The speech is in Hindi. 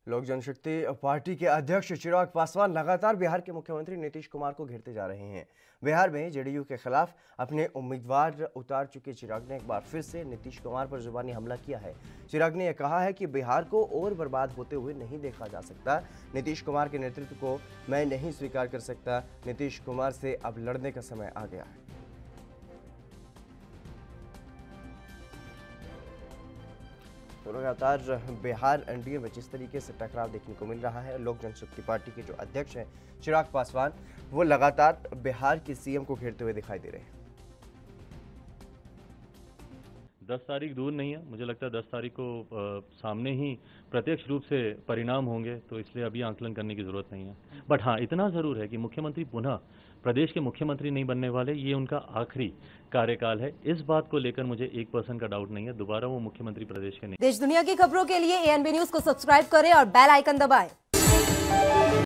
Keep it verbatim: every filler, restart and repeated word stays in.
लोक जनशक्ति पार्टी के अध्यक्ष चिराग पासवान लगातार बिहार के मुख्यमंत्री नीतीश कुमार को घेरते जा रहे हैं। बिहार में जेडीयू के खिलाफ अपने उम्मीदवार उतार चुके चिराग ने एक बार फिर से नीतीश कुमार पर जुबानी हमला किया है। चिराग ने यह कहा है कि बिहार को और बर्बाद होते हुए नहीं देखा जा सकता। नीतीश कुमार के नेतृत्व को मैं नहीं स्वीकार कर सकता। नीतीश कुमार से अब लड़ने का समय आ गया है। तो लगातार बिहार एनडीए में जिस तरीके से टकराव देखने को मिल रहा है, लोक जनशक्ति पार्टी के जो अध्यक्ष हैं चिराग पासवान, वो लगातार बिहार के सीएम को घेरते हुए दिखाई दे रहे हैं। दस तारीख दूर नहीं है, मुझे लगता है दस तारीख को आ, सामने ही प्रत्यक्ष रूप से परिणाम होंगे, तो इसलिए अभी आंकलन करने की जरूरत नहीं है। बट हाँ, इतना जरूर है कि मुख्यमंत्री पुनः प्रदेश के मुख्यमंत्री नहीं बनने वाले, ये उनका आखिरी कार्यकाल है। इस बात को लेकर मुझे एक परसेंट का डाउट नहीं है, दोबारा वो मुख्यमंत्री प्रदेश के नहीं। देश दुनिया की खबरों के लिए एएनबी न्यूज को सब्सक्राइब करें और बेल आइकन दबाएं।